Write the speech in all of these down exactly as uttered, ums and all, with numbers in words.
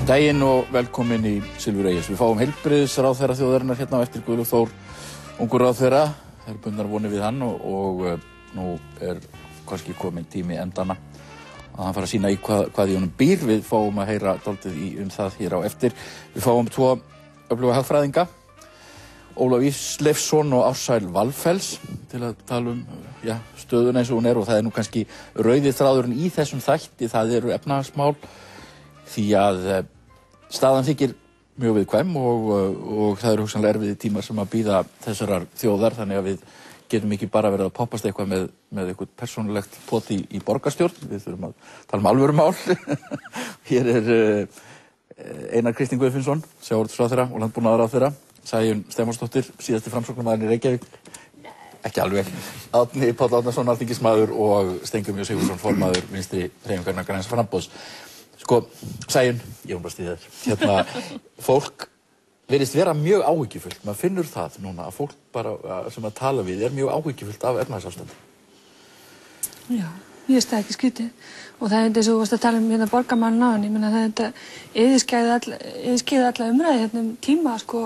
Daginn og velkomin í Silfur Egils. Við fáum heilbrigðisráðherra þjóðarinnar hérna á eftir Guðlaug Þór, ungur ráðherra. Það eru bundnar vonir við hann og, og nú er kannski komin tími endana að hann fara að sýna í hvað, hvað í honum býr. Við fáum að heyra dálítið í um það hér á eftir. Við fáum tvo öfluga hagfræðinga, Ólaf Ísleifsson og Ársæl Valfells, til að tala um ja, stöðuna eins og hún er, og það er nú kannski rauði þráðurinn í þessum þætti, það eru efnahagsmál, því að staðan þykir mjög viðkvæm og, og það eru hugsanlega erfiðir tímar sem að bíða þessarar þjóðar, þannig að við getum ekki bara verið að poppast eitthvað með, með eitthvað persónulegt pot í, í borgarstjórn. Við þurfum að tala um alvörumál. Hér er uh, Einar Kristinn Guðfinnsson, sjávarútvegsráðherra og landbúnaðarráðherra, Sæunn Stefánsdóttir, síðasti framsóknarmaðurinn í Reykjavík, ekki alveg, Árni Páll Árnason, alþingismaður, og Steingrímur Sigurðsson, formaður Vinstri hreyfingarinnar græns framboðs. Sko, Sæunn, ég var bara að stýða þér. Hérna, fólk virðist vera mjög áhyggjufullt. Maður finnur það núna að fólk bara sem að tala við er mjög áhyggjufullt af efnahagsástandi. Já, ég veist það ekki skrítið. Og það er eins og þú varst að tala um hérna borgarmálin á hann. Ég meina það er þetta yfirskeiði alla umræði hérna um tíma, sko.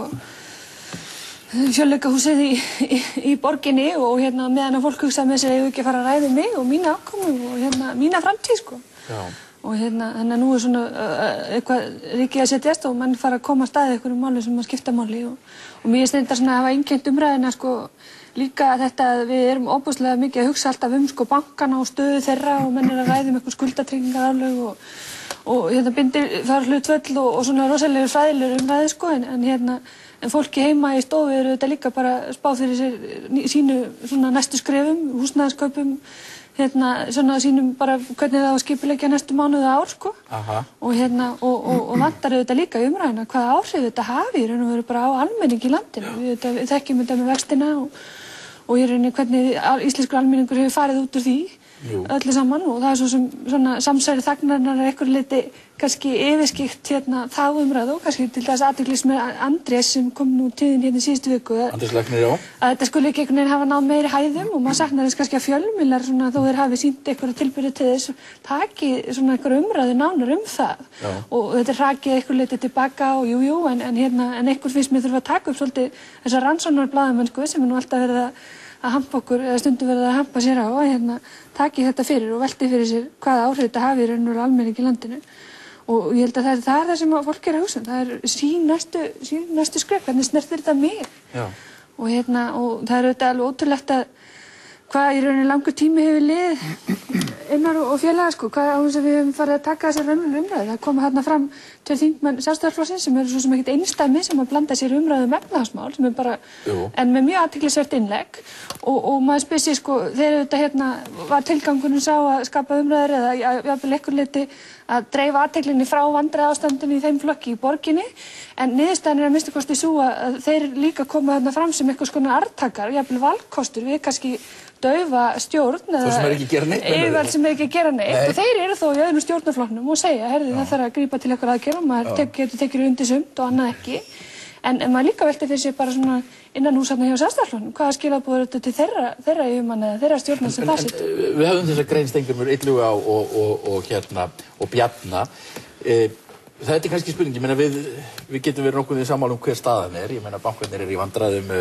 Fjölleikahúsið í, í, í borginni og hérna meðan að fólk hugsa með sér að ég ekki að fara að ræða mig og mína afkomu og hérna mína framtíð, sko. Já. Og hérna, þannig að nú er svona uh, eitthvað ríkið að setjast og mann fara að koma að staði einhverjum máli sem að skipta máli og, og mér finnst þetta svona að hafa einkennt umræðina, sko, líka þetta að við erum óbúslega mikið að hugsa alltaf um, sko, bankana og stöðu þeirra og menn er að ræða um eitthvað skuldatryggingarálög og, og hérna bindir þar hlutvöll og, og svona rosalegur fræðilegur umræði, sko, en, en hérna en fólki heima í stofu eru þetta líka bara spáð fyrir sér sínu svona næstu skrefum, húsnæðiskaupum, hérna, svona sínum bara hvernig það á að skipuleggja næstu mánuði ár, sko. Aha. Og hérna, og, og, og vantar auðvitað líka í umræðuna hvaða áhrif þetta hafi í raun og veru bara á almenning í landinu. Við, við þekkjum þetta með vextina og, og í rauninni hvernig íslenskur almenningur hefur farið út úr því Jú. öllu saman og það er svo sem svona samsæri þagnarinnar er einhver liti kannski yfirskýrt hérna þá umræðu og kannski til þess athyglis með Andrés sem kom nú tíðin hérna í síðustu viku Andrés Læknir, já. Að þetta skulle ekki einhvern veginn hafa náð meiri hæðum og maður saknar þess kannski að fjölmiðlar svona þó þeir hafi sýnt einhverja tilbyrði til þess taki svona einhverja umræðu nánar um það já. Og þetta er hrakið einhver liti tilbaka og jú, jú en, en hérna en einhver finnst mér þurfa að taka upp svolítið þessa rannsóknarblaðamennsku sem er nú alltaf verið að að hampa okkur, eða stundum verið að hampa sér á og hérna taki þetta fyrir og velti fyrir sér hvaða áhrif þetta hafi í raun og veru almenning í landinu og ég held að það er það, er það sem fólk er að hugsa, það er sín næstu, sín næstu skref, hvernig snertir þetta mig Já. Og hérna, og það er auðvitað alveg ótrúlegt að hvað í rauninni langur tími hefur liðið Einar og, og félaga, sko, hvað á þess að við hefum farið að taka þessar raunverulega umræðu. Það koma hérna fram tveir þingmenn Sjálfstæðisflokksins sem eru svo sem ekkert einstæmi sem að blanda sér umræðu um efnahagsmál sem er bara, Jú. En með mjög athyglisvert innlegg og, og maður spyr sig, sko, þegar þetta hérna var tilgangurinn sá að skapa umræður eða jafnvel einhver leyti að dreifa athyglinni frá vandræðaástandinu í þeim flokki í borginni en niðurstaðan er að minnsta kosti sú að þeir líka koma þarna fram sem einhvers konar arftakar, jafnvel valkostur við kannski daufa stjórn eða yfirvöld sem er ekki að gera neitt Nei. Og þeir eru þó í öðrum stjórnarflokknum og segja, herði það þarf að grípa til eitthvað aðgerð og maður tek, getur tekið undir sumt og annað ekki en, en maður líka velti fyrir sig bara svona innan húsarna hjá Sjálfstæðisflokknum hvaða skilaboð eru þetta til þeirra, þeirra yfirmanna eða þeirra stjórnar sem það sitt Við höfum þess að grein Steingrímur Illuga og, og, og, og hérna og Bjarna e, það er kannski spurning, ég meina við, við getum verið nokkuð við sammála um hver staðan er, ég meina bankarnir eru í vandræðum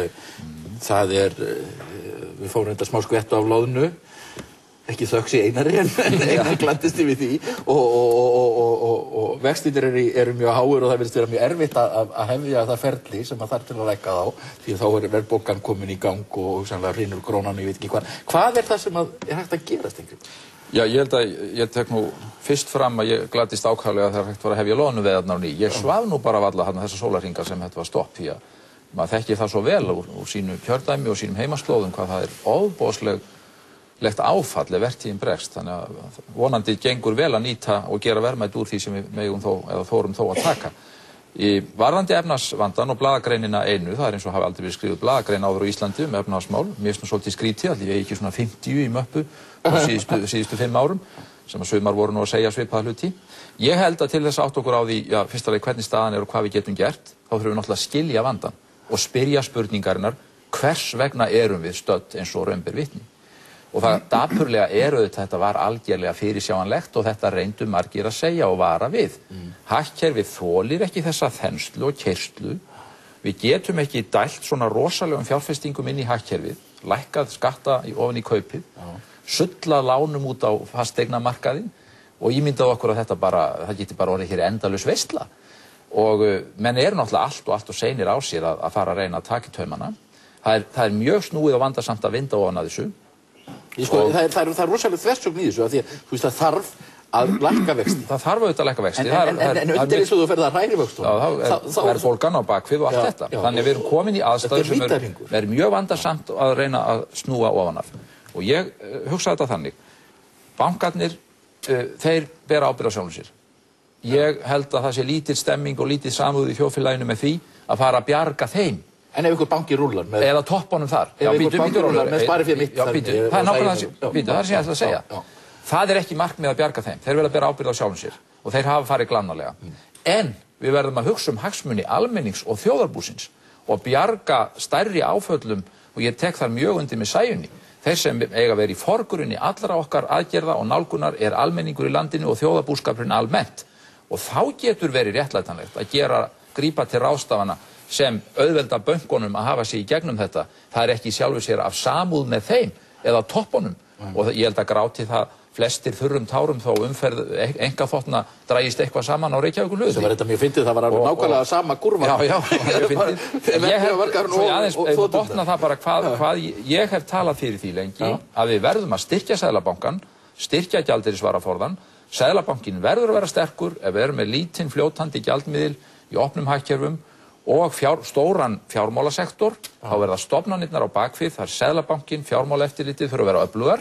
það er við fórum þetta smá skvettu af loðnu ekki þöggs í Einari en Einar glandist yfir því og, og, og, og, og, og vextirnir eru, eru mjög háir og það virðist vera mjög erfitt að, að hefja það ferli sem að þarf til að lækka þá því að þá er verðbólgan komin í gang og sannlega hrynur krónan og ég veit ekki hvað hvað er það sem að er hægt að gera Steingrímur? Já, ég held að ég tek nú fyrst fram að ég gladdist ákaflega að það er hægt var að hefja loðnuveiðarnar á ný ég svaf nú bara varla þarna þessa sólarhringa sem þetta var stopp því að maður þekkir það svo vel úr, úr sínu kjördæmi og sínum heimaslóðum hvað það er óboðslegt áfall ef vertíðin bregst þannig að vonandi gengur vel að nýta og gera verðmæti úr því sem við megum þó eða þórum þó að taka í varðandi efnahagsvandann og blaðagreinina einu það er eins og hafi aldrei verið skrifuð blaðagrein áður á Íslandi um efnahagsmál mér finnst nú svolítið skrítið að ég hef ekki svona fimmtíu í möppu á síðustu, síðustu fimm árum sem að sumar voru nú að segja svipaða hluti ég held að til þess að átta okkur á því já, fyrst alveg hvernig staðan er og hvað við getum gert þá þurfum við náttúrulega að skilja vandann og spyrja spurningarinnar hvers vegna erum við stödd eins og raun ber vitni Og það dapurlega er auðvitað, þetta var algjörlega fyrirsjáanlegt og þetta reyndu margir að segja og vara við. Mm. Hagkerfið þolir ekki þessa þenslu og keyrslu. Við getum ekki dælt svona rosalegum fjárfestingum inn í hagkerfið, lækkað skatta ofan í kaupið, Já. Sullað lánum út á fasteignamarkaðinn og ímyndað okkur að þetta bara, það geti bara orðið hér endalaus veisla. Og uh, menn eru náttúrulega allt og allt og seinir á sér að, að fara að reyna að taka í taumana. Það er, það er mjög snúið og vandasamt að vinda ofan að þessu. Sko, það er, það er, það er rosalega þversögn í þessu, að því að þú veist, það þarf að lækka vexti. Það þarf auðvitað að lækka vexti. En, en, en, en undir eins og þú ferð að hræri vöxtum. Já, þá er fólkan á bakvið og allt já, þetta. Já, Þannig við erum komin í aðstæður sem er, er mjög vandasamt að reyna að snúa ofan af. Og ég uh, hugsa þetta þannig. Bankarnir, uh, þeir bera ábyrgð á sjálfum sér. Ég held að það sé lítil stemming og lítil samúð í þjóðfélaginu með því að fara að bjarga þeim. En ef ykkur banki rúlar með... Eða toppunum þar. Ef ykkur banki rúlar með spari fyrir mitt... Já, býtu, það er nákvæmlega það sem ég ætla að segja. Það er ekki markmið að bjarga þeim. Þeir vilja bera ábyrgð á sjálfum sér. Og þeir hafa farið glannalega. Mm. En við verðum að hugsa um hagsmuni almennings og þjóðarbúsins og bjarga stærri áföllum, og ég tek þar mjög undir með Sæunni. Þeir sem eiga að vera í forgrunni allra okkar aðgerða og nálgunar er almenningur í landinu og þjóðarbúskapurinn almennt. Og þá getur verið réttlætanlegt að gera, grípa til ráðstafana sem auðvelda bönkunum að hafa sig í gegnum þetta. Það er ekki sjálfur sér af samúð með þeim eða toppunum. Mm. Og ég held að gráti það flestir þurrum tárum þó umferð einkaþotna drægist eitthvað saman á Reykjavíkurflugvelli. Það var þetta mjög fyndið, það var alveg nákvæmlega sama kurva. Já, já, það er fyndið. Ég hef, svo ég aðeins, ef við botna það bara hvað, hvað ég hef talað fyrir því lengi, já. Að við verðum að styrkja Seðlabankann, styrkja gjaldeyrisvaraforðann. Seðlabankinn verður að vera sterkur ef við erum með lítinn fljótandi gjaldmiðil í opnum hagkerfum og fjár, stóran fjármálasektor, þá verða stofnanirnar á bakvið, þar Seðlabankinn, fjármálaeftirlitið þurfa að vera öflugar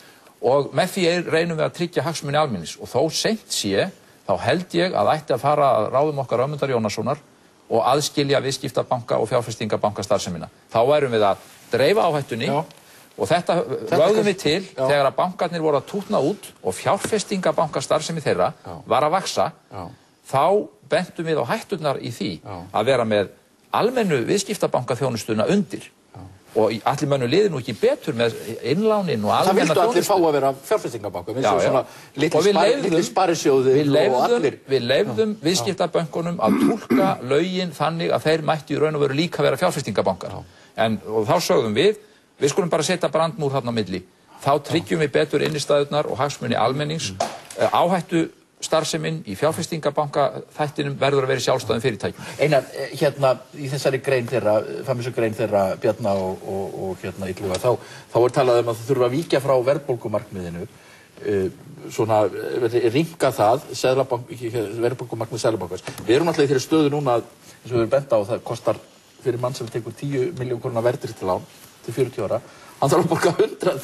og með því er, reynum við að tryggja hagsmuni almennings og þó seint sé, þá held ég að ætti að fara að ráðum okkar Ögmundar Jónassonar og aðskilja viðskiptabanka og fjárfestingabanka starfsemina. Þá erum við að dreifa áhættunni Já. Og þetta lögðum við til Já. Þegar að bankarnir voru að tútna út og fjárfestingabanka starfsemi þeirra Já. Var að vaxa, Já. Þá bentum við á hætturnar í því Já. Að vera með almennu viðskiptabankaþjónustuna undir. Já. Og allir mönnum liði nú ekki betur með innlánin og almenna þjónustu. Það vildu allir fá að vera fjárfestingabanka, við séum svona litli sparisjóðir og allir. Við leyfðum viðskiptabönkunum að túlka lögin þannig að þeir mættu í raun og veru líka vera fjárfestingabankar. En og þá sögðum við, við skulum bara setja brandmúr þarna á milli. Þá tryggjum við betur innistæðurnar og hagsmuni almennings. Mm. Áhættu starfseminn í fjárfestingabanka þættinum verður að vera í sjálfstæðum fyrirtækjum. Einar, hérna í þessari grein þeirra, famísu grein þeirra Bjarna og, og, og hérna Illuga, þá, þá er talað um að þú þurfa að víkja frá verðbólgumarkmiðinu, uh, svona rýmka það, verðbólgumarkmið Seðlabankans. Við erum alltaf í þeirri stöðu núna, eins og við erum bent á, það kostar fyrir mann sem tekur tíu milljón króna verðtryggt lán til fjörutíu ára, hann þarf að borga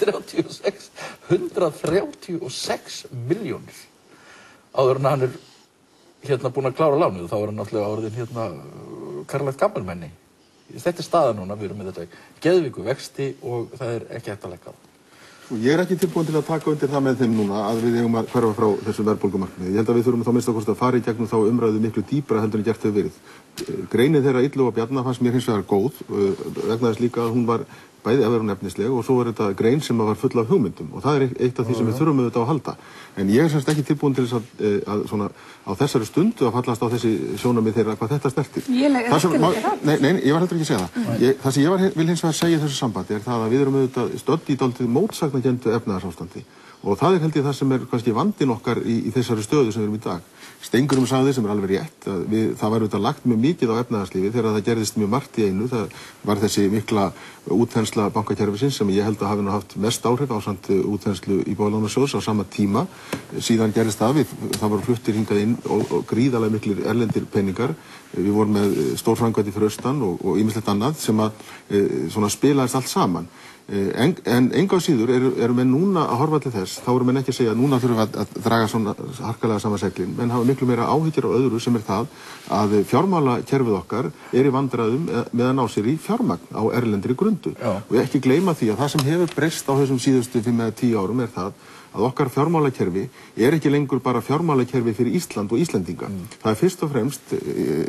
hundrað þrjátíu og sex milljónir. Áður en hann er hérna búinn að klára lánið og þá er hann náttúrulega orðinn hérna karlægt gamalmenni. Þetta er staða núna, við erum með þetta geðvíku vexti og það er ekki hægt að leggja það. Ég er ekki tilbúin til að taka undir það með þeim núna að við eigum að hverfa frá þessu verðbólgumarkmiði. Ég held að við þurfum þá minnst að fara í gegnum þá umræðu miklu dýpra heldur en gert hefur verið. Greinin þeirra Illuga og Bjarna fannst mér hins vegar góð, vegna þess líka að hún var bæði að vera hún efnisleg og svo er þetta grein sem var full af hugmyndum og það er eitt af því sem við þurfum auðvitað að halda. En ég er semst ekki tilbúin til þess að, að svona á þessari stundu að fallast á þessi sjónarmið þeirra hvað þetta snertir. Ég legg ekki undir það. Nei, nei, ég var heldur ekki að segja það. Mm. Ég, það sem ég var, vil hins vegar segja í þessu sambandi er það að við erum auðvitað stödd í dálítið mótsagnakenndu efnahagsástandi og það er held ég það sem er kannski vandinn okkar í, í þessari stöðu sem við erum í dag. Stengurum sagði sem er alveg rétt að við, það var auðvitað lagt mjög mikið á efnahagslífi þegar það gerðist mjög margt í einu. Það var þessi mikla útþensla bankakerfisins sem ég held að hafi nú haft mest áhrif ásamt útþenslu Íbúðalánasjóðs á sama tíma. Síðan gerðist það við, það voru fluttir hingað inn og, og gríðarlega miklir erlendir peningar. Við vorum með stórframkvæmdi fyrir austan og ýmislegt annað sem að e, svona spilaðist allt saman. En, en enga á síður eru, eru menn núna að horfa til þess, þá eru menn ekki að segja að núna þurfum við að, að draga svona harkalega saman seglin, menn hafa miklu meira áhyggjur á öðru sem er það að fjármálakerfið okkar er í vandræðum með að ná sér í fjármagn á erlendri grundu. Já. Og ekki gleyma því að það sem hefur breyst á þessum síðustu fimm eða tíu árum er það að okkar fjármálakerfi er ekki lengur bara fjármálakerfi fyrir Ísland og Íslendinga. Mm. Það er fyrst og fremst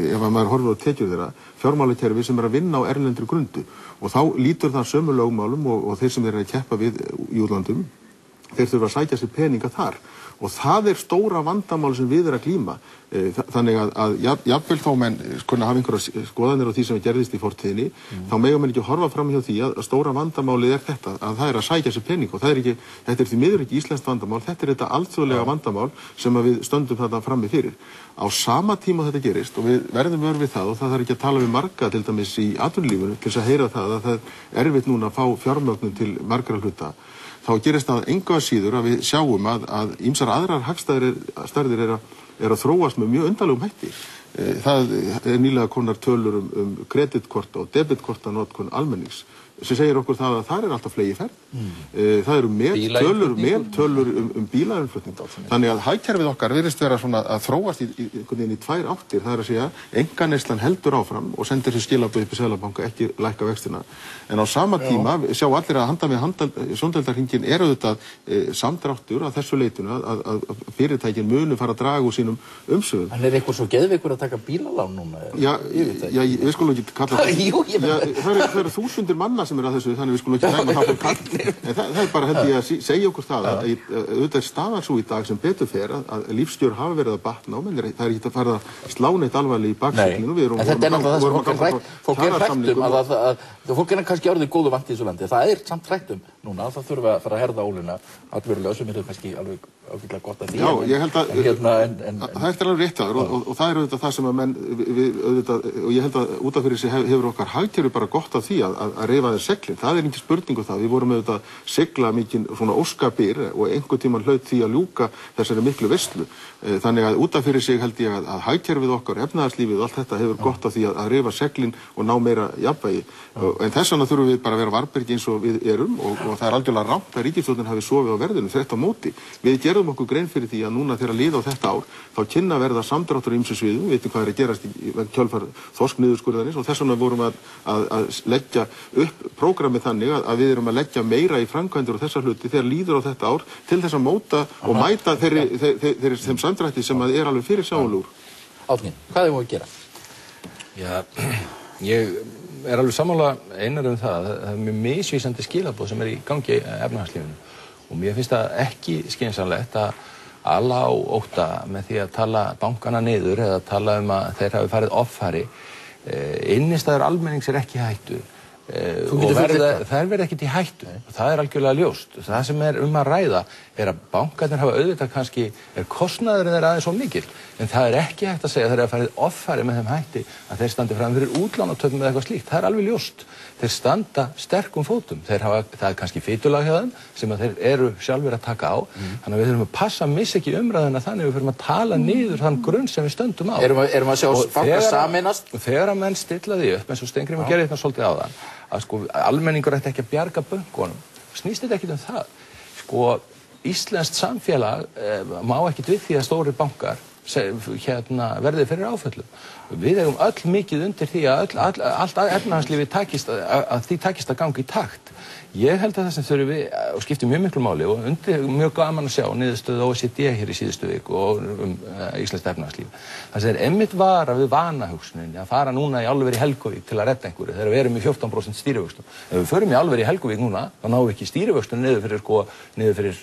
ef maður horfir á tekjur þeirra, fjármálakerfi sem er að vinna á erlendri grundu og þá lítur það sömu lögmálum og, og þeir sem eru að keppa við í útlandum, þeir þurfa að sækja sér peninga þar og það er stóra vandamál sem við erum að glíma. Þannig að, að jafnvel þá menn kunna hafa einhverja skoðanir á því sem gerðist í fortíðinni, mm. þá mega menn ekki horfa fram hjá því að stóra vandamálið er þetta, að það er að sækja sér pening og það er ekki, þetta er því miður ekki íslenskt vandamál, þetta er þetta alþjóðlega ja. vandamál sem við stöndum þarna frammi fyrir. Á sama tíma þetta gerist og við verðum vör við það og það þarf ekki að tala við marga til dæmis í atvinnulífinu til þess að heyra það að það er erfitt núna að fá fjármögnun til margra hluta. Þá gerist það engu að síður að við sjáum að, að ýmsar aðrar hagstærðir er að, er að þróast með mjög undarlegum hætti. Það er nýlega konar tölur um, um kreditkorta og debitkorta notkun almennings sem segir okkur það að það er alltaf flegi ferð. Mm. Það eru með tölur, með tölur um, um bílaumflutning. Þannig að hagkerfið okkar virðist vera svona að þróast í, í, í, í tvær áttir. Það er að segja, einkaneyslan heldur áfram og sendir sér skilaboð upp í Seðlabanka, ekki lækka vextina. En á sama tíma sjá allir að handa með sjóndeildarhringinn er auðvitað e, samdráttur að þessu leitinu að, að, að fyrirtækin munu fara að draga úr sínum umsvifum. Hann er eitthvað svo geðveikur að taka bílalán núna? Já, já, við skulum ekki kalla það. Jú, ég já, það eru, það eru þúsundir manna sem eru að þessu, þannig við skulum ekki dæma það fyrir kall. En það, það er bara held ég að segja okkur það að auðvitað er staðan svo í dag sem betur fer að, að lífskjör hafa verið að batna á, menn það er ekki að fara að slá neitt alvarlega í bakseglinu. En þetta er náttúrulega það sem fólk er hrætt, fólk er hrætt um að, að, að, að fólk er kannski orðið góðu vant í þessu landi. Það er samt hrætt um núna að það þurfa að fara að herða ólina allverulega sem er kannski alveg ágætlega gott að því. Já, ég held að, en, hérna, en, en, en, það er alveg rétt og, og, og það er auðvitað það sem að menn, við, auðvitað, og ég held að út af fyrir sig hefur okkar hagkerfi bara gott af því að, að, að reyfa þeir seglin. Það er ekki spurning um það. Við vorum auðvitað að segla mikinn svona óskapir og einhvern tímann hlaut því að ljúka þessari miklu veislu. Þannig að út af fyrir sig held ég að, að hagkerfið okkar, efnahagslífið og allt þetta hefur gott af því að, að reyfa seglin og ná meira jafnvægi. En þess vegna þurfum við bara að vera varbergi eins og við erum og, og það er algjörlega rangt að ríkisstjórnin hafi sofið á verðinu þvert á móti. Við gerðum okkur grein fyrir því að núna þegar líða á þetta ár þá kynna verða samdráttur í ýmsum sviðum, við veitum hvað er að gerast í kjölfar þorskniðurskurðarins og þess vegna vorum að, að, að leggja upp prógramið þannig að, að við erum að leggja meira í framkvæmdur og þessa hluti þegar líður á þetta ár til þess að móta og mæta þeirri, þeirri, þeirri, þeim samdrætti sem að er alveg fyrir sjáanlegur. Árni, hvað er það að gera? Já, ég er alveg sammála einar um það, það er mjög misvísandi skilaboð sem er í gangi í efnahagslífinu og mér finnst það ekki skynsamlegt að alla á ótta með því að tala bankana niður eða tala um að þeir hafi farið offari. Innistæður almennings er ekki í hættu og verða, það verður ekkert í hættu. Það er algjörlega ljóst. Það sem er um að ræða er að bankarnir hafa auðvitað kannski, er kostnaðurinn þeirra aðeins svo mikil, en það er ekki hægt að segja að þeir hafa farið offari með þeim hætti að þeir standi fram fyrir útlánatöfum eða eitthvað slíkt. Það er alveg ljóst. Þeir standa sterkum fótum. Þeir hafa, það er kannski fitulag hjá þeim sem að þeir eru sjálfur að taka á. Mm. Þannig að við þurfum að passa að missa ekki umræðina þannig að við þurfum að tala niður þann grunn sem við stöndum á. Erum við, erum við að sjá bankar sameinast? Og þegar að menn stilla því upp, eins og Steingrímur gerði þetta svolítið áðan, að sko almenningur ætti ekki að bjarga bönkunum. Snýst þetta ekkert um það. Sko íslenskt samfélag eh, má ekkert við því að stórir bankar hérna verði fyrir áföllum. Við eigum öll mikið undir því að öll, all, allt efnahagslífið takist að, að því takist að ganga í takt. Ég held að það sem þurfum við og skiptir mjög miklu máli og undir mjög gaman að sjá niðurstöðu O E C D hér í síðustu viku og um uh, íslenskt efnahagslíf. Það er einmitt vara við vanahugsuninni að fara núna í alveg í Helguvík til að redda einhverju þegar við erum í fjórtán prósent stýrivöxtum. Ef við förum í alveg í Helguvík núna þá náum við ekki stýrivöxtum niður fyrir sko niður fyrir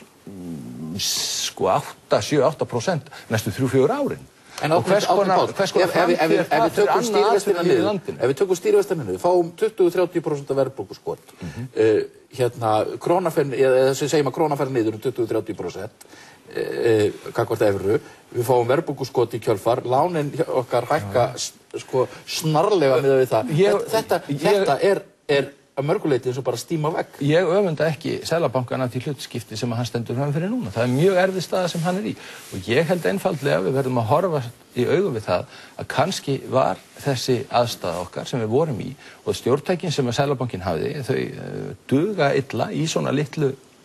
sko átta, sjö, átta prósent næstu þrjú, fjögur árin. En og hvers konar framtíð er það fyrir annað atvinnulíf í landinu? Ef við tökum stýrivextina niður, fáum tuttugu til þrjátíu prósent verðbólguskot. Mm -hmm. uh, hérna, krónaferð, eða sem segjum að krónaferð niður um tuttugu til þrjátíu prósent uh, gagnvart evru. Við fáum verðbólguskot í kjölfar, lánin okkar hækka sko snarlega miðað við það. Ég, þetta ég, þetta er, er að mörguleiti eins og bara stíma vekk. Ég öfunda ekki Seðlabankana til hlutskipti sem hann stendur fram fyrir núna. Það er mjög erfið staða sem hann er í. Og ég held einfaldlega að við verðum að horfa í augum við það að kannski var þessi aðstaða okkar sem við vorum í og stjórntækin sem að Seðlabankin hafði, þau uh, duga illa í svona litlu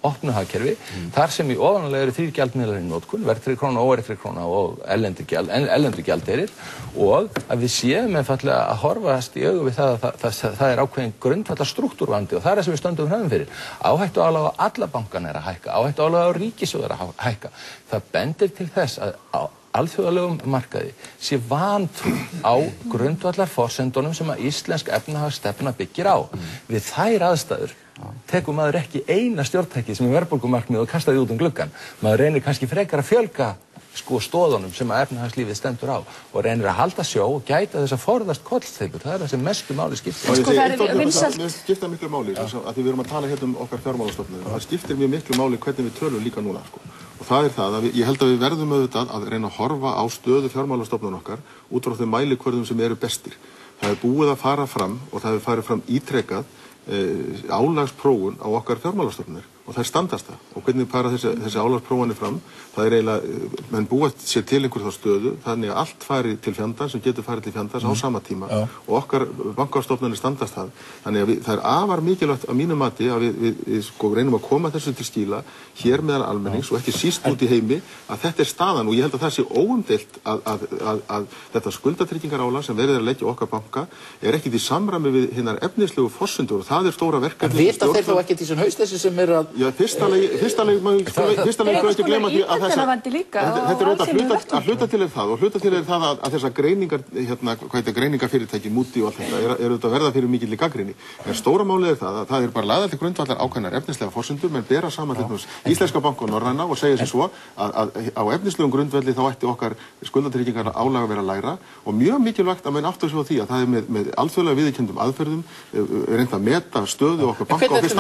opnu hagkerfi, mm. þar sem í ofanlega eru þrír gjaldmiðlar í notkun, verðtryggð króna, óverðtryggð króna og erlendir gjald, erlendir gjaldeyrir og að við séum einfaldlega að horfast í augu við það að það, það, það, það er ákveðin grundvallar strúktúrvandi og það er það sem við stöndum frammi fyrir. Áhættuálag á alla bankana er að hækka, áhættuálag á ríkissjóð er að hækka. Það bendir til þess að á alþjóðalegum markaði sé vantrú á grundvallar forsendunum sem að íslensk efnahagsstefna byggir á. Við þær aðstæður tekur maður ekki eina stjórntæki sem er verðbólgumarkmið og kastar því út um gluggann. Maður reynir kannski frekar að fjölga sko stóðunum sem að efnahagslífið stendur á og reynir að halda sjó og gæta þess að forðast kollsteypur. Það er það sem mestu máli skiptir. Sko það er vinsælt. Það skiptir miklu máli, að því við erum að tala hérna um okkar fjármálastofnun. Það skiptir mjög miklu máli hvernig við tölum líka núna, sko. Og það er það að við, ég held að við verðum auðvitað að reyna að horfa á stöðu fjármálastofnun okkar út frá þeim mælikvörðum sem eru bestir. Það er búið að fara fram og það hefur farið fram ítrekað eh, álagsprófun á okkar fjármálastofnunir og þær standast það. Og hvernig fara þessi, þessi álagsprófanir fram, það er eiginlega, menn búið sér til einhver þá stöðu, þannig að allt fari til fjandans sem getur farið til fjandans mm. á sama tíma ja. Og okkar bankastofnunir standast það. Þannig að við, það er afar mikilvægt að mínu mati að við, við, við sko, reynum að koma þessu til skila hér meðal almennings ja. Og ekki síst út í heimi að þetta er staðan og ég held að það sé óumdeilt að, að, að, að þetta skuldatryggingarálag sem verið er að leggja okkar banka er ekkit í samræmi við hinnar efnislegu forsendur og það er stóra verkefni. Vita þeir þá ekkert í þessum haustleysi sem er að Já, fyrsta lagi, fyrsta lagi, fyrsta lagi, ekki gleyma því að þessa, þetta er auðvitað hluta, að hluta til er það og hluta til er það að, að þessa greiningar, hérna, hvað heitir greiningafyrirtæki, Múti og allt þetta, er, er auðvitað verða fyrir mikilli gagnrýni. En stóra málið er það að það er bara lagðar til grundvallar ákveðnar efnislega forsendur, menn bera saman til dæmis Íslenska banka og Norræna og segja sér svo að, að á efnislegum grundvelli þá ætti okkar skuldatryggingar álag að vera lægra og mjög mikilvægt að menn áttu sig á því að það er með, með alþjóðlega viðurkenndum aðferðum reynt að meta stöðu okkar banka og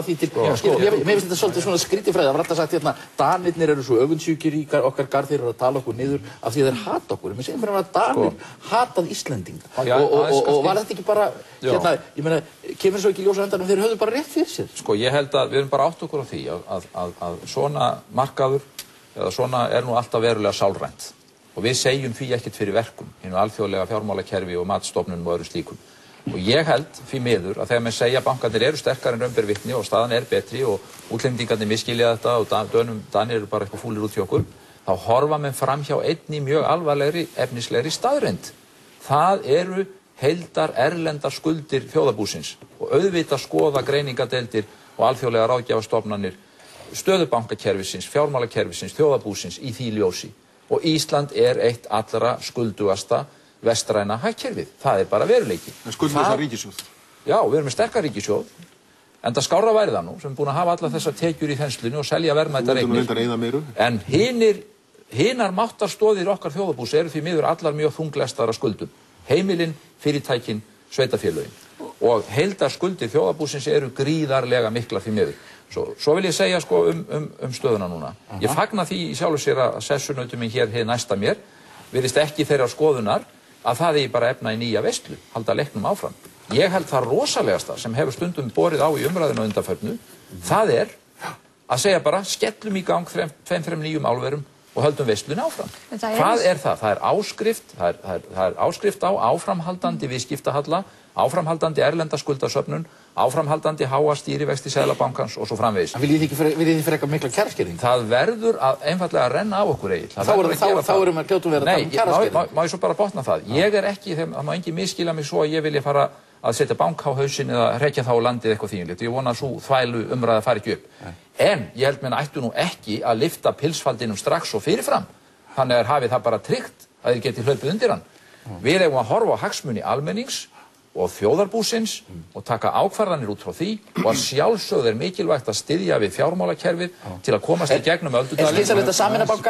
Mér finnst þetta svolítið svona skrítifræði, það var alltaf sagt hérna, Danirnir eru svo öfundsjúkir í okkar garð, þeir eru að tala okkur niður af því þeir hata okkur. Mér segjum fyrir að Danir hatað Íslendinga. Já, og, og, og, og var þetta ekki bara, hérna, ég meina, kemur svo ekki ljós á endanum, þeir höfðu bara rétt fyrir sér. Sko, ég held að við erum bara átt okkur á því að, að, að, að svona markaður, eða svona er nú alltaf verulega sálrænt. Og við segjum því ekkert fyrir verkum, hinu alþjóðlega fjármálakerfi og matstofnunum og öðru slíkum. Og ég held því miður að þegar menn segja að bankarnir eru sterkar en raun ber vitni og staðan er betri og útlendingarnir misskilja þetta og dönum, danir eru bara eitthvað fúlir út hjá okkur, þá horfa menn fram hjá einni mjög alvarlegri efnislegri staðreynd. Það eru heildar erlendar skuldir þjóðarbúsins og auðvitað skoða greiningadeildir og alþjóðlega ráðgjafastofnanir stöðubankakerfisins, fjármálakerfisins, þjóðarbúsins í því ljósi. Og Ísland er eitt allra skuldugasta vestræna hagkerfið. Það er bara veruleiki. En skuldlausa ríkissjóð. Já, við erum með sterkar ríkissjóð. Enda skárra væri það nú, sem er búin að hafa allar þessar tekjur í þenslunni og selja verðmætar eignir. En hinir, hinar máttarstoðir okkar þjóðarbús eru því miður allar mjög þunglestar af skuldum. Heimilin, fyrirtækin, sveitafélögin. Og heildar skuldir þjóðarbúsins eru gríðarlega mikla því miður. Svo, svo vil ég segja sko um, um, um stöðuna núna. Aha. Ég fagna því í sjálfu sér að sessunautum minn hér hið næsta mér virðist ekki þeirra skoðunar að það er bara efna í nýja veislu, halda leiknum áfram. Ég held það rosalegasta sem hefur stundum borið á í umræðinu og undanförnu, mm. það er að segja bara skellum í gang tveim, þrem nýjum álverum og höldum veislunni áfram. Hvað er það? Það er áskrift, það er, það er, það er áskrift á áframhaldandi viðskiptahalla, áframhaldandi erlenda skuldasöfnun, áframhaldandi háa stýrivexti Seðlabankans og svo framvegis. Viljið þið ekki frekar mikla kjaraskerðingu? Það verður að einfaldlega að renna af okkur Egill. Þá erum við hljótum verið að tala um kjaraskerðingu. Nei, má ég svo bara botna það. Ég er ekki, það má engin misskilja mig svo að ég vilja fara að setja banka á hausinn eða hrekja þá á landið eitthvað þínlegt. Ég vona að svo þvælu umræða fari ekki upp. En ég held menn ættu nú ekki að lyfta pilsfaldinum strax og fyrirfram. Þannig að hafið það bara tryggt að þið geti hlaupið undir hann. Við eigum að horfa á hagsmuni almennings og þjóðarbúsins mm. og taka ákvarðanir út frá því og að sjálfsögð er mikilvægt að styðja við fjármálakerfið mm. til að komast í gegnum öldudalinn. Er skynsamlegt að sameina banka?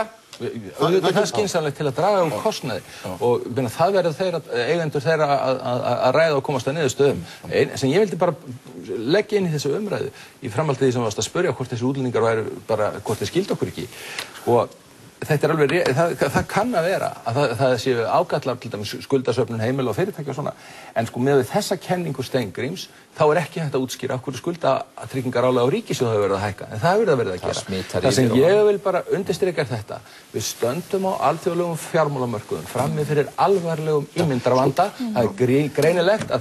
Það er skynsamlegt til að draga um kostnaði og byrja, það verður þeirra, eigendur þeirra að, að, að ræða og komast að niðurstöðum. Ein, sem ég vildi bara leggja inn í þessu umræðu í framhaldið því sem varst að spyrja hvort þessi útlendingar væru bara, hvort þeir skildu okkur ekki. Sko, þetta er alveg, það, það kann að vera að það, það séu ágallar til dæmis skuldasöfnun heimila og fyrirtækja og svona, en sko með þessa kenningu Steingríms þá er ekki hægt að útskýra af hverju skuldatryggingarálag á ríkissjóð hafa verið að hækka, en það hefur það verið að gera. Það sem ég vil bara undirstrika er þetta, við stöndum á alþjóðlegum fjármálamörkuðum frammi fyrir alvarlegum ímyndarvanda, það er greinilegt að það er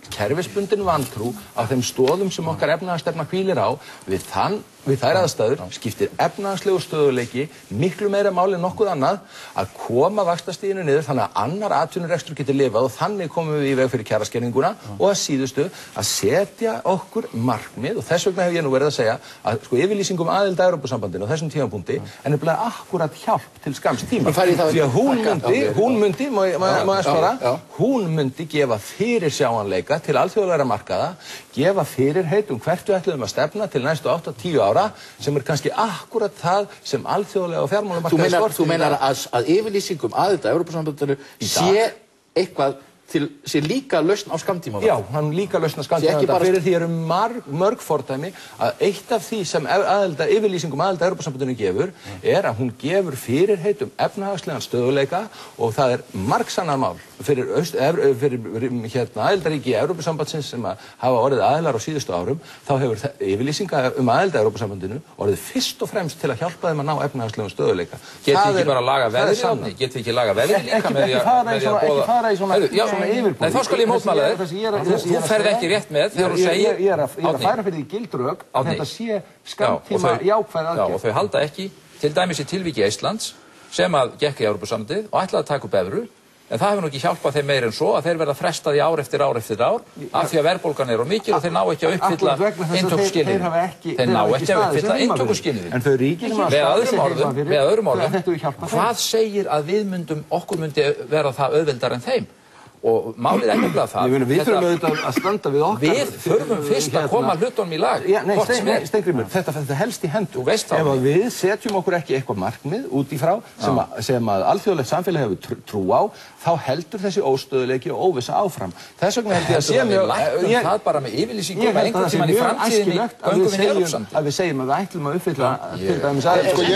kerfisbundin vantrú á þeim stoðum sem okkar efnahagsstefna hvílir á, við, þann, við þær aðstæður skiptir efnahagslegu stöðuleiki miklu meira máli en nokkuð annað að koma vaxtastiginu niður þannig að annar atvinnurekstur getur lifað og þannig komum við í veg fyrir kjaraskerðinguna og að síðustu að setja okkur markmið og þess vegna hef ég nú verið að segja að sko yfirlýsingum aðild að Evrópusambandinu á þessum tímapunkti en nefnilega akkurat hjálp til skamms tíma því að hún myndi, hún myndi, má ég svara, hún myndi gefa fyrirsjáanleika til alþjóðlegra markaða, gefa fyrirheit um hvert við ætluðum að stefna til næstu átta til tíu ára sem er kannski akkurat það sem alþjóðlega og fjármálamarkaði skortir. Þú meinar að, að yfirlýsingum aðild að Evrópusambandinu sé eitthvað til, sé líka lausn á skammtíma? Já, hann líka lausn á skammtíma. Bara... Fyrir því eru marg, mörg fordæmi að eitt af því sem aðilda, yfirlýsingum aðilda Evrópusambandinu gefur er að hún gefur fyrirheit um efnahagslegan stöðuleika og það er margsannar mál fyrir, öst, fyrir hérna, aðildaríki Evrópusambandsins sem að hafa orðið aðilar á síðustu árum, þá hefur yfirlýsinga um aðilda Evrópusambandinu orðið fyrst og fremst til að hjálpa þeim að ná efnahagslegum stöðuleika. Getur við ekki bara laga veðrið á því? Getur við ekki laga veðrið líka með því að fara í svona Nei, þá skal ég mótmæla þér. Þú ferð ekki rétt með þegar þú segir... Ég er að færa fyrir því gildrök að þetta sé skammtíma jákvæð aðgerð. Já, og þau halda ekki, til dæmis í tilviki Íslands, sem að gekk í Evrópusambandið og ætlaði að taka upp evru, en það hefur nú ekki hjálpað þeim meir en svo að þeir verða frestað í ár eftir ár eftir ár af því að verðbólgan er of mikil og þeir ná ekki að uppfylla inntökuskilyrðin. Þeir ná ekki að uppfylla inntökuskilyrðin. En þau ríki sem með öðrum orðum, með öðrum orðum, hvað segir að við myndum, okkur myndi vera það auðveldar en þeim? Og málið er nefnilega það. Ég meina, við þurfum auðvitað að standa við okkar... Við þurfum fyrst að koma hlutunum í lag. Já, nei, Steingrímur, þetta, þetta helst í hendur. Þú veist þá. Ef að við setjum okkur ekki eitthvað markmið út í frá sem að, sem að alþjóðlegt samfélag hefur trú, trú á, þá heldur þessi óstöðuleiki og óvissa áfram. Þess vegna held ég að sé mjög... Ég það bara með yfirlýsingum að einhvern tímann í framtíðinni göngum við Evrópusambandið. Að við segjum að við ætlum að uppfylla til dæmis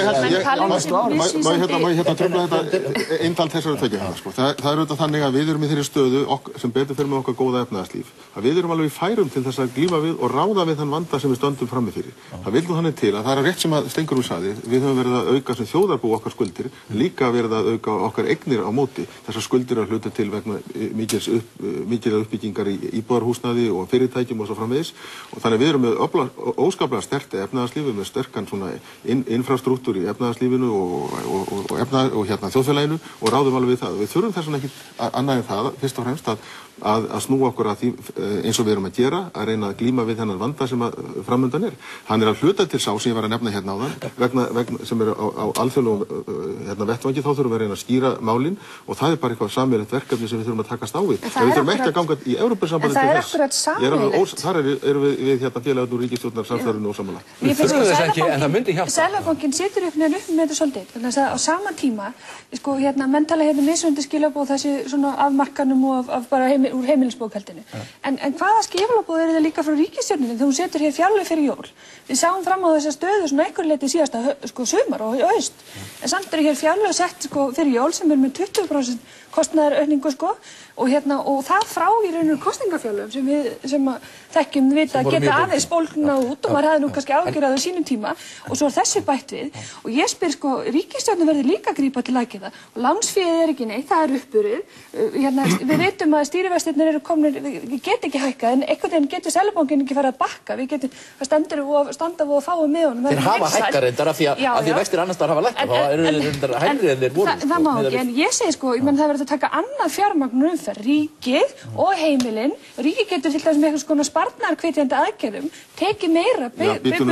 aðeins betur fyrir með okkar góða efnahagslíf. Að við erum alveg í færum til þess að glíma við og ráða við þann vanda sem við stöndum frammi fyrir. Það vil nú þannig til að það er rétt sem að Steingrímur sagði, við höfum verið að auka sem þjóðarbú okkar skuldir, líka verið að auka okkar eignir á móti. Þessar skuldir að hluta til vegna mikils upp, mikil uppbyggingar í íbúðarhúsnæði og fyrirtækjum og svo framvegis. Og þannig við erum með öfla, óskaplega sterkt efnahagslífi, með sterkan svona inn, infrastruktúr í efnahagslífinu og, og, og, og, efna, og hérna þjóðfélaginu og ráðum alveg við það. Við þurfum þess vegna ekki annað en það, fyrst og fremst að Að, að snúa okkur að því eins og við erum að gera, að reyna að glíma við þennan vanda sem að framundan er. Hann er að hluta til sá sem ég var að nefna hérna áðan, vegna, vegna sem er á, á alþjóðlegum hérna, vettvangi, þá þurfum við að reyna að skýra málin og það er bara eitthvað sameiginlegt verkefni sem við þurfum að takast á við. En við þurfum ekki að ganga í Evrópusambandið til þess. En það er akkurat sameiginlegt. Þar erum er við, við hérna, félagarnir úr ríkisstjórnar samstarfinu og samanlega. Við þurfum þess ekki, en það myndi hjálpa. Seðlabankinn situr upp með þetta svolítið, þannig að á sama tíma, sko, hérna, menn tala hérna mismunandi skilaboð þessi svona afmarkanum og af, af bara heimil, úr heimilisbókhaldinu. En, en hvaða skilaboð er þetta líka frá ríkisstjórninni þegar hún setur hér fjárlög fyrir jól? Við sáum fram á þessa stöðu svona einhver leyti síðasta sko, sumar og haust. En samt eru hér fjárlög sett sko, fyrir jól sem er með tuttugu prósent kostnaðaraukningu sko og hérna og það frá í rauninu kostningafjárlögum sem við sem að þekkjum vita að geta aðeins bólgnað út og maður hefði nú kannski ágjörðað á sínum tíma og svo er þessi bætt við og ég spyr sko ríkisstjórnin verður líka að grípa til aðgerða og lánsféð er ekki neitt, það er uppurið hérna, við veitum að stýrivextirnir eru komnir, við getum ekki hækkað en einhvern veginn getur Seðlabankinn ekki farið að bakka við getum, það stendur og standa og fáum með honum. Þeir hafa hækkað reyndar af því að, að því vextir annars þar hafa lækkað, þá eru þeir reyndar hærri en þeir voru. Það, það má ekki, en ég segi sko, ég menn það verður að taka annað fjármagn umferð, ríkið og heimilin, ríkið getur til dæmis með eitthvað svona sparnaðarhvetjandi aðgerðum, tekið meira, bundið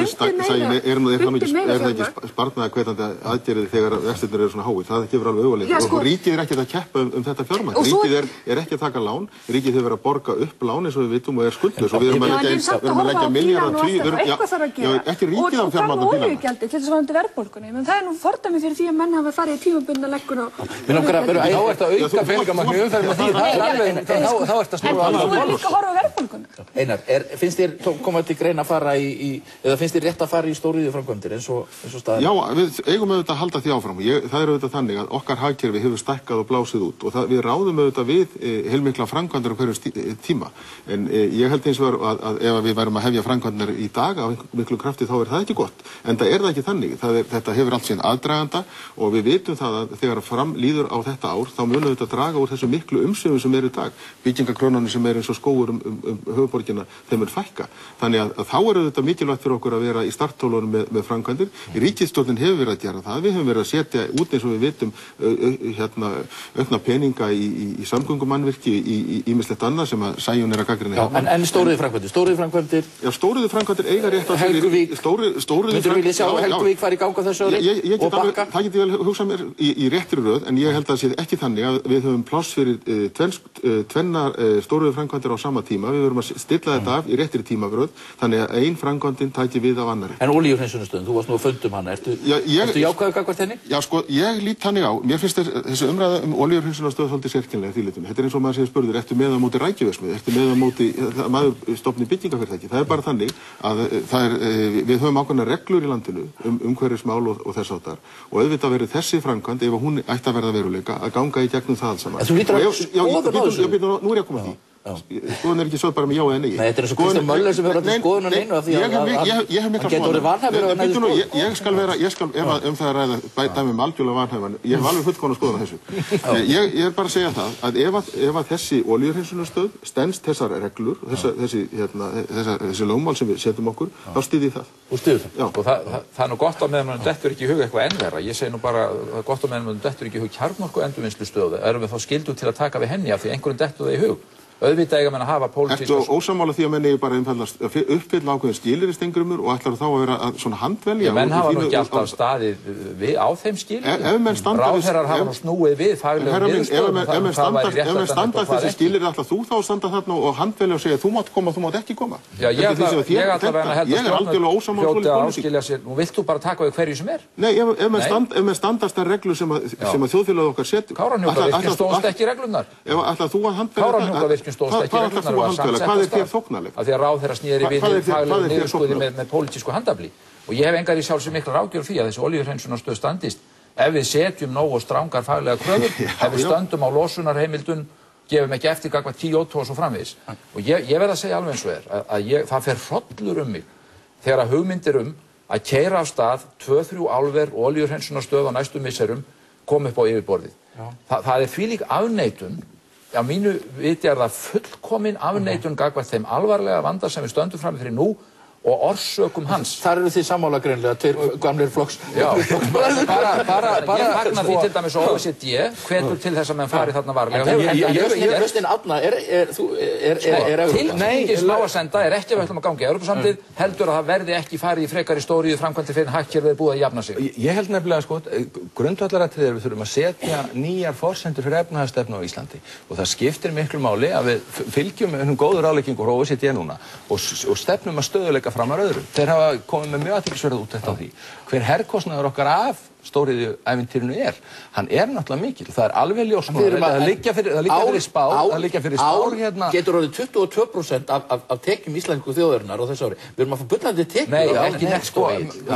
meira, er það ekki sparnaðarhvetjandi aðgerðir þegar vextirnir eru svona háir, það gefur alveg augalega. Og ríkið er ekki að keppa um, um þetta fjármagn, ríkið er, er ekki að taka lán, ríkið hefur verið að borga upp lán eins og við vitum og er skuldlaus og við erum að leggja, við erum að leggja milljarða tugi, ekki ríkið á fjármagn og olíugjaldi til þess að vanda verðbólgunni, menn það er nú fordæmi fyrir því að menn hafa farið í tímabundna lækkun á. Þá ert að auka peningamagn í umferð með því, þá ert að snúa en þú er líka að horfa á verðbólguna. Einar, er, finnst þér komað til greina að fara í, í eða finnst þér rétt að fara í stóriðjuframkvæmdir eins og, eins og staðar? Já, við eigum auðvitað að halda því áfram. Ég, það er auðvitað þannig að okkar hagkerfi hefur stækkað og blásið út og það, við ráðum auðvitað við e, heilmikla framkvæmdir á hverjum e, tíma. En e, ég held eins og að, að, að ef við værum að hefja framkvæmdir í dag á miklu krafti þá er það ekki gott. En það er það ekki þannig. Það er, þetta hefur allt sín aðdraganda og við vitum það að þegar fram líður á þetta ár þá munum við þetta draga úr þessu miklu umsvifum áhrifum sem eru í dag. Byggingarkrónunum sem eru eins og skógur um, um, um höfuborgina, þeim er fækka. Þannig að, að þá er þetta mikilvægt fyrir okkur að vera í starttólunum með, með framkvæmdir. Ríkisstjórnin hefur verið að gera það. Við höfum verið að setja út eins og við vitum hérna, aukna peninga í, í, í samgöngumannvirki í ýmislegt annað sem að Sæunn er að gagnrýna hérna. En, en stóriðu framkvæmdir, stóriðu framkvæmdir? Já, stóriðu framkvæmdir eiga rétt á Helguvík, myndur vilja sjá Helguvík fara í ganga þessu ári og Bakka? Það get ég vel hugsað mér í, í réttri röð, en ég held að það sé ekki þannig að við höfum pláss fyrir uh, tven, uh, tvennar uh, stóriðu framkvæmdir á sama tíma. Við verum að stilla þetta af í réttri tímagröð, þannig að ein framkvæmdin tæki við af annarri. En olíuhreinsunarstöðin, þú varst nú að fundum hana, ertu, já, ég, ertu jákvæður gagnvart henni? Já, sko, ég lít þannig á. Mér finnst þessi umræða um olíuhreinsunarstöð svolítið sérkennilega því litinu. Þetta er eins og maður sem spurður, ertu með á móti rækjuverksmiðju, ertu með á móti maður stofni byggingafyrirtæki. Það er bara þannig að það er, við höfum ákveðnar reglur í landinu um umhverfismál og, og þess áttar. Og auðvitað verið þessi framkvæmd, ef hún ætti að verða veruleika, að ganga í gegnum það alls saman. En þú lítur að skoðun á þessu? Nú er ég að koma að því. Skoðun er ekki svo bara með já eða nei. Nei, þetta er eins og Kristján Möller sem hefur alltaf skoðun á neinu af því að hann getur orðið vanhæfur og næði skoðun. Ég skal vera, ég skal, ef um það er ræða dæmi um algjörlega vanhæfan, ég hef alveg fullkomna skoðun á þessu. Ég er bara að segja það, að ef að þessi olíuhreinsunarstöð stenst þessar reglur, þessi lögmál sem við setjum okkur, þá styð ég það. Þú styður það? Það er nú gott á meðan mann dettur ekki í hug eitthvað enn verra. Ég segi nú bara, það er gott á meðan mann dettur ekki í hug kjarnorkuendurvinnslustöð. Erum við þá skyldu til að taka við henni af því einhverjum dettur það í hug? Auðvitað eiga menn að hafa pólitíska... Ertu ósammála því að menn eigi bara einfaldast uppfylla ákveðin skilyrðistengrumur og ætlar þá að vera að svona handvelja... Menn hafa nú ekki alltaf staðið við á þeim skilyrðum. Ráðherrar hafa nú snúið við faglegum niðurstöðum um það væri rétt ef menn standa þessi skilyrði, ætlar þú þá að standa þarna og handvelja og segja þú mátt koma, þú mátt ekki koma? Já, ég ætla að held hljóti að áskilja sér. Nú vilt þú bara taka við hverju sem er? Nei, ef menn standast þær reglur sem þjóðfélagið okkar setur... Kárahnjúkavirkjun stóðst ekki reglurnar. Stóðst ekki reglurnar og að hvað er þér þóknalegt? Af því að ráðherra sneri við faglegu niðurskurði með, með pólitísku handafli. Og ég hef engar í sjálf sem miklar ágjörð því að þessi olíuhreinsunarstöð standist. Ef við setjum nógu strangar faglega kröfur, ef við stöndum á losunarheimildun, gefum ekki eftir gagnvart Kyoto og svo framvegis. Og ég, ég verð að segja alveg eins og er, að, að ég, það fer hrollur um mig þegar að hugmyndir um að keyra af stað tvö, þrjú álver og olíuhreinsunarstöð á næstu misserum kom upp á yfirborðið. Þa, það er þvílík afneitun. Já, mínu viti er það fullkomin afneitun gagnvart þeim alvarlega vanda sem við stöndum fram fyrir nú og orsökum hans. Þar eru þið sammála greinlega, tveir gamlir flokks... Já, bara, bara, bara... Ég fagna því til dæmis O E C D, hvetur til þess að menn fari þarna varlega. En lausnin Árna, er... Tilkynningin sem á að senda er ekki að við ætlum að ganga í Evrópusambandið, heldur að það verði ekki farið í frekari stóriðu framkvæmdir fyrir hagkerfið búið að jafna sig. Ég held nefnilega, sko, grundvallaratriðið er við þurfum að setja nýjar forsendur fyrir efnahagsstefnu á Íslandi og það skiptir miklu máli að við fylgjum einhvern góður ráðleggingu frá O E C D núna og stefnum að stöðuleika framar öðrum. Þeir hafa komið með mjög athyglisverða úttekt á því. Hver herkostnaður okkar af stóriðju ævintýrinu er, hann er náttúrulega mikil. Það er alveg ljós núna. Það liggja fyrir, það liggja fyrir spár, það liggja fyrir spár hérna. Getur orðið tuttugu og tvö prósent af, af, af tekjum íslensku þjóðarinnar á þessu ári. Við erum að fá bullandi tekjur. Nei, ekki neitt sko.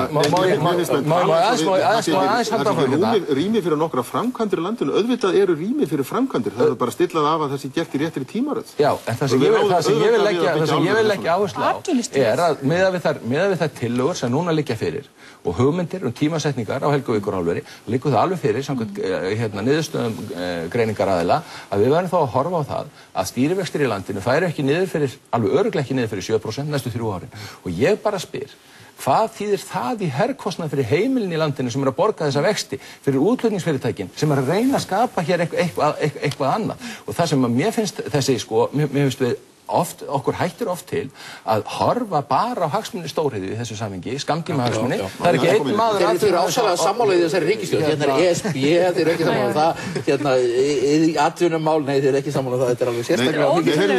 Má aðeins halda frá hérna. Rými fyrir nokkra framkvæmdir í landinu. Auðvitað eru rými fyrir framkvæmdir. Það er bara stillað af að það sé gert í réttri tímaröð. Já, en það sem ég vil leggja áherslu á er að miðað við þær tillögur sem núna liggja fyrir og hugmyndir um tímasetningar á Helguvíkurálveri liggur það alveg fyrir samkvæmt hérna, niðurstöðum eh, greiningaraðila að við verðum þá að horfa á það að stýrivextir í landinu færi ekki niður fyrir, alveg örugglega ekki niður fyrir sjö prósent næstu þrjú árin. Og ég bara spyr, hvað þýðir það í herkostnað fyrir heimilin í landinu sem er að borga þessa vexti, fyrir útflutningsfyrirtækin sem er að reyna að skapa hér eitthvað, eitthvað, eitthvað, eitthvað annað. Og það sem mér finnst þessi, sko, mér, mér finnst við Oft, okkur hættir oft til að horfa bara á hagsmuni stóriðju í þessu samhengi, skammtíma hagsmuni. Það er ekki einn maður að... Þeir eru ásalega sammála í þessari ríkisstjórn. Hérna er E S B, þeir eru ekki sammála það. Hérna, í atvinnumál, nei, þeir eru ekki sammála það. Þetta er alveg sérstaklega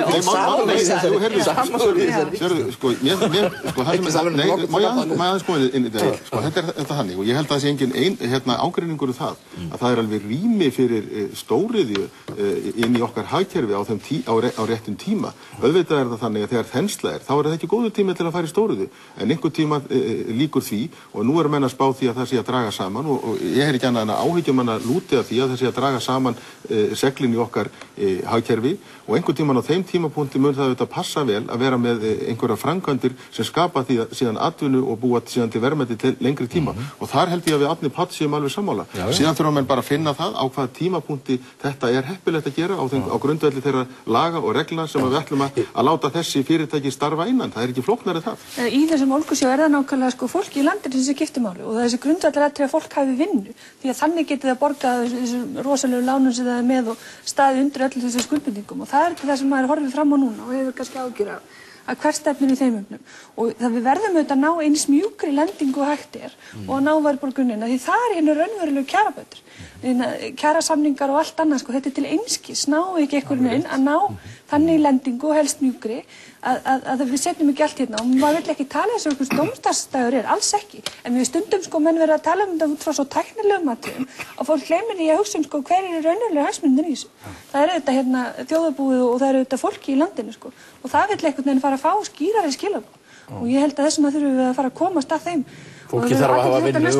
mikið. Sammála í þessari ríkisstjórn. Má ég aðeins koma inn í þetta? Þetta er þetta hannig og ég held að það sé engin ágreiningur um það að það er alveg rými fyrir stóriðju inn í okkar hagkerfi á réttum tíma. Auðvitað er það þannig að þegar þensla er, þá er það ekki góður tími til að fara í stóriðu, en einhver tíma e, líkur því og nú er menn að spá því að það sé að draga saman og, og ég er ekki annað en að áhyggjum manna lúti að því að það sé að draga saman e, seglin í okkar e, hagkerfi og einhver tíman á þeim tímapunkti mun það auðvitað passa vel að vera með e, einhverja framkvæmdir sem skapa því að síðan atvinnu og búa síðan til verðmæti til lengri tíma mm -hmm. og þar held ég að við Árni Páll séum alveg sammála. Já, ja. Síðan þurfa menn bara að finna það á hvaða tímapunkti þetta er heppilegt að gera á, þeim, á grundvelli þeirra laga og reglna sem við ætlum að, að láta þessi fyrirtæki starfa innan. Það er ekki flóknari það. Í þessum ólgusjó er það nákvæmlega sko fólki í landinu sem sé skiptumáli og það er þessi grundvallaratriði að fólk hafi vinnu því að þannig getið það borgað þessum rosalegu lánum sem það er með og staðið undir öllum þessum skuldbindingum og það er það sem maður horfið fram á núna og hefur kannski ágjur af að hver stefnir í þeim öfnum og það við verðum auðvitað að ná eins mjúkri lendingu og hægt er mm. og að ná verðbólgunina því það er hérna raunverulegu kjarabætur mm. kjarasamningar og allt annað sko, þetta er til einskis, ná ekki einhvern veginn að ná mm. þannig lendingu og helst mjúkri að, að, að við setjum ekki allt hérna og maður vill ekki tala eins og einhvers dómsdagsdagur er, alls ekki en við stundum sko menn verið að tala um þetta út frá svo tæknilegum atriðum og fólk gleymir því að hugsa um sko hver er raunverulega hagsmunir í þessu það er auðvitað hérna þjóðarbúið og það er auðvitað fólki í landinu sko og það vill einhvern veginn fara að fá skýrari skilaboð og ég held að þessum að þurfum við að fara að komast að þeim fólki þarf að hafa vinnu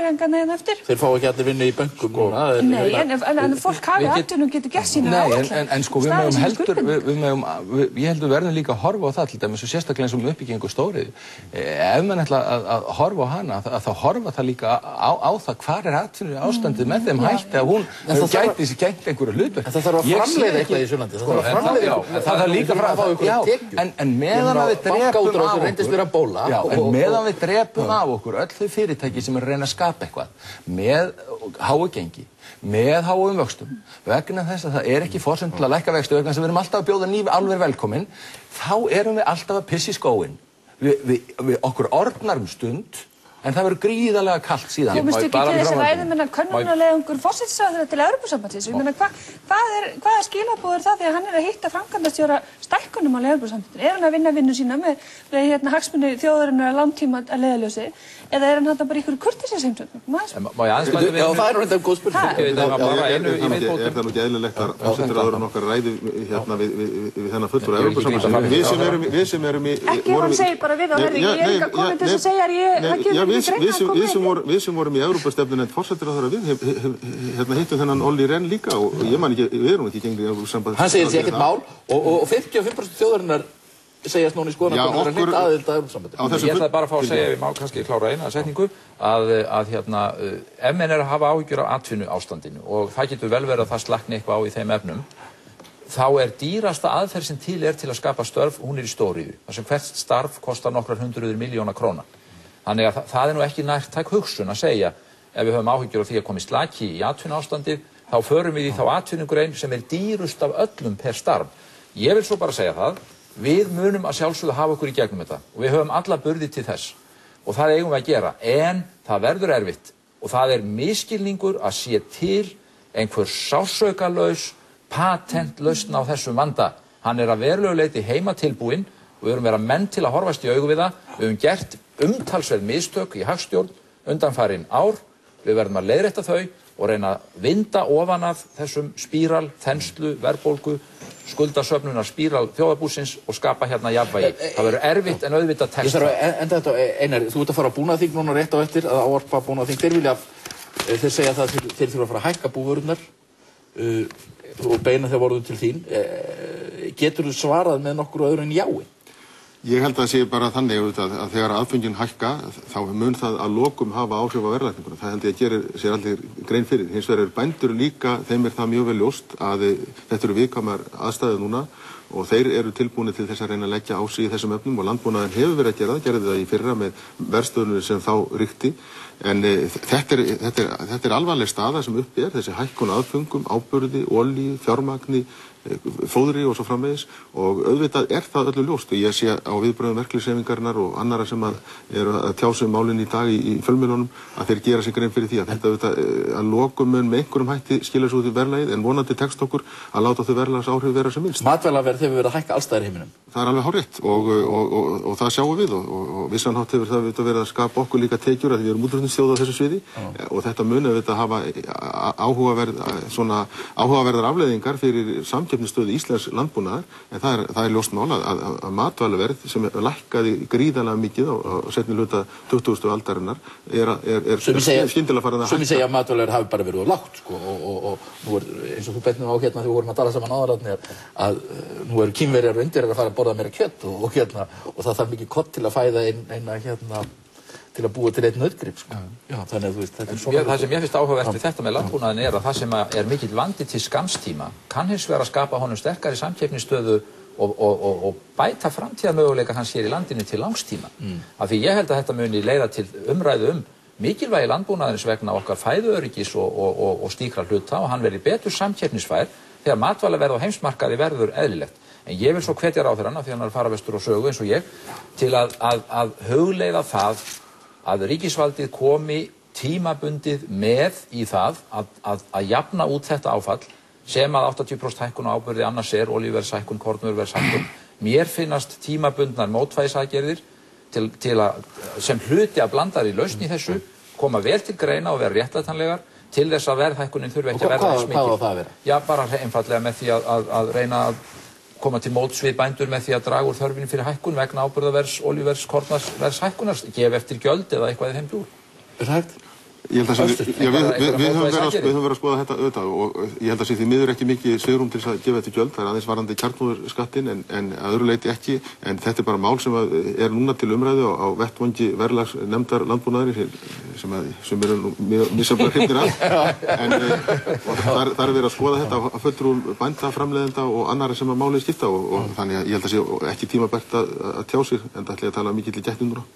og þeir fá ekki allir vinnu í bönkum núna. Nei, en, en, en fólk hafi atvinnu og getur gert sína áætlanir. Nei, en, en sko við mögum heldur, við, við mögum, við, ég heldur verðum líka að horfa á það til dæmis og sérstaklega eins og um uppbyggingu stóriðu. Ef mann ætla að, að horfa á hana, að þá horfa það líka á, á það hvar er atvinnu ástandið með þeim hætti að hún gæti sér gæti einhverju hlutverk. En það þarf að framleiða eitthvað í Sunnlandi. Það þarf að framleiða. Það þarf líka að fá einhverju tekjur. En meðan við drepum af okkur, en meðan við drepum af okkur öll þau fyrirtæki sem er að reyna að skapa eitthvað með háu gengi, með háum vöxtum vegna þess að það er ekki forsend til að lækka vexti vegna þess að við erum alltaf að bjóða ný álver velkomin þá erum við alltaf að pissa í skóinn við, við, við okkur orðnar um stund en það verður gríðarlega kalt síðan. Þú minnst ekki til þess að ræðum hennar könnunarlegungur forsætisráðherra til Evrópusambandsins. Ég meina, hva, hvað er, hvaða skilaboð er það því að hann er að hitta framkvæmdastjóra stækkunum á Evrópusambandinu? Er hann að vinna vinnu sína með, með hérna, hagsmuni þjóðarinnar að langtíma að leiðarljósi? Eða er hann þetta bara ykkur kurteisisheimsókn? Má ég aðeins bæta við? Já, það er náttúrulega góð spurning. Er það nú ekki eðlilegt að forsætisráðherrann okkar ræði hérna við þennan fulltrúa Evrópusambandsins? Við sem erum í... Ekki ef hann segir bara við á herri, ég er ekki að koma til þess að segja að ég... Við sem vorum, við sem vorum í Evrópustefnunefnd forsætisráðherra við hef, hef, hérna hittum þennan Olli Rehn líka og ég man ekki, við erum ekki gengið í Evrópusamband. Hann segir þessi ekkert mál og, og fimmtíu og fimm prósent þjóðarinnar segjast núna í skoðan að það er hreint aðild að Evrópusambandinu. Ég ætlaði bara að fá að segja, við má kannski klára eina setningu, að, að hérna, ef menn er að hafa áhyggjur á atvinnu ástandinu og það getur vel verið að það slakni eitthvað á í þeim efnum, þá er dýrasta aðferð sem til er til að skapa störf, hún er í stóriðu. Það sem hvert starf kostar nokkrar hundruður miljóna króna. Þannig að það er nú ekki nærtæk hugsun að segja ef við höfum áhyggjur af því að komi slaki í atvinnuástandið, þá förum við í þá atvinnugrein sem er dýrust af öllum per starf. Ég vil svo bara segja það, við munum að sjálfsögðu hafa okkur í gegnum þetta og við höfum alla burði til þess og það eigum við að gera, en það verður erfitt og það er misskilningur að sé til einhver sársaukalaus patentlausn á þessum vanda. Hann er að verulegu leyti heimatilbúinn og við erum vera menn til að horfast í augu við það. Við höfum gert umtalsverð mistök í hagstjórn undanfarin ár. Við verðum að leiðrétta þau og reyna að vinda ofan af þessum spíral, þenslu, verðbólgu, skuldasöfnunar spíral þjóðarbúsins og skapa hérna jafnvægi. Það verður erfitt en auðvitað tekst. Ég þarf að enda þetta, Einar, þú ert að fara á búnaðarþing núna rétt á eftir að ávarpa búnaðarþing. Þeir vilja, þeir segja það að þeir þurfa að fara að hækka búvörurnar uh, og beina þegar voruðu til þín. Uh, getur þú svarað með nokkru öðru en jái? Ég held að það sé bara þannig að, að þegar aðföngin hækka þá mun það að lokum hafa áhrif á verðlækninguna. Það held ég að gera sér allir grein fyrir. Hins vegar er bændur líka, þeim er það mjög vel ljóst að þetta eru viðkvæmar aðstæður núna og þeir eru tilbúinir til þess að reyna að leggja á sig í þessum efnum og landbúnaðurinn hefur verið að gera það, gerði það í fyrra með verðstöðunum sem þá ríkti. En e, þetta, er, þetta, er, þetta er alvarleg staða sem uppi er, þessi hækkun aðföngum, áburði, olíu, fjármagni, fóðri og svo framvegis og auðvitað er það öllu ljóst og ég sé á viðbröðum verkalýðshreyfingarinnar og annara sem að eru að tjá sig um málin í dag í, í fjölmiðlunum að þeir gera sig grein fyrir því að þetta auðvitað að lokum mun með einhverjum hætti skilja svo út í verðlagið en vonandi tekst okkur að láta þau verðlagsáhrif vera sem minnst. Matvælaverð verð hefur verið að hækka alls staðar í heiminum. Það er alveg hárrétt og, og, og, og það sjáum við og, og, og vissanhátt hefur það verið að skapa okkur líka tekjur að við erum útflutningsþjóð á þessu sviði ah. og þetta muni auðvitað hafa áhugaverð, svona, áhugaverðar afleiðingar fyrir samkeppnisstöðu íslensks landbúnaðar en það er, það er ljóst mál að, að, að matvælaverð sem lækkaði gríðarlega mikið á, á seinni hluta tuttugustu aldarinnar er, er, er skyndilega farin að hækka. Sumir segja að matvælaverð hafi bara verið of lágt sko, og, og, og nú er eins og þú beinir á hérna þegar við vorum að tala saman áðan að nú eru Kínverjar undir að fara að borða meira kjött og, og, hérna, og það þarf mikið kott til að fæða ein, eina hérna, til að búa til einn nautgrip sko. Já, þannig að þú veist, þetta er svona... Það sem ég finnst áhugavert við þetta með landbúnaðinn er að það sem er mikill vandi til skamstíma kann hins vegar að skapa honum sterkari samkeppnisstöðu og, og, og, og bæta framtíðarmöguleika hans hér í landinu til langstíma. Mm. Af því ég held að þetta muni leiða til umræðu um mikilvægi landbúnaðarins vegna okkar fæðuöryggis og, og, og, og slíkra hluta og hann verði betur samkeppnisfær þegar matvælaverð á heimsmarkaði verður eðlilegt. En ég vil svo hvetja ráðherrann, af því hann er að fara vestur og sögu eins og ég, til að, að, að hugleiða það að ríkisvaldið komi tímabundið með í það að, að, að jafna út þetta áfall sem að áttatíu prósent hækkun á ábyrði annars er olíuverðshækkun, kornvöruverðshækkun. Mér finnast tímabundnar mótvægisaðgerðir til, til að, sem hluti að blandar í lausn í þessu, koma vel til greina og vera réttlætanlegar til þess að verðhækkunin þurfi ekki að verða þess mikil. Hvað á það að vera? Já, bara einfallega með því að, að, að reyna að koma til móts við bændur með því að draga úr þörfinni fyrir hækkun vegna áburðarverðs, olíuverðs, kornverðs hækkunar, gefa eftir gjöld eða eitthvað í þeim dúr. Er það hægt? Ég held að sé, já, við, við, við, höfum verið að, við höfum verið að skoða þetta auðvitað og ég held að sé því miður ekki mikið svigrúm til þess að gefa þetta gjöld, það er aðeins varðandi kjarnfóðurskattinn en, en að öðru leyti ekki, en þetta er bara mál sem er núna til umræðu á, á vettvangi verðlags nefndar landbúnaðarins sem, að, sem eru nú misjafnlega hrifnir af, en þar, þar er verið að skoða þetta á fulltrúum bænda, framleiðenda og annarra sem að málið skipta og, og þannig að ég held að sé ekki tímabært að, að tjá sig en það ætla ég að tala mikið til gættin núna.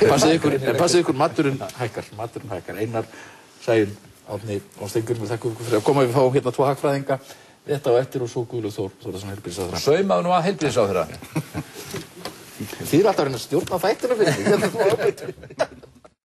Passið ykkur, maturinn hækkar, maturinn hækkar. Einar Sæunn, Árni og Steingrímur, þakka ykkur fyrir að koma. Við fáum hérna tvo hagfræðinga, þetta á eftir og svo Guðlaug Þór Þórðarson heilbrigðisráðherra. Saumaðu nú að heilbrigðisráðherra. Þið eru alltaf að reyna að stjórna þættina fyrir mig.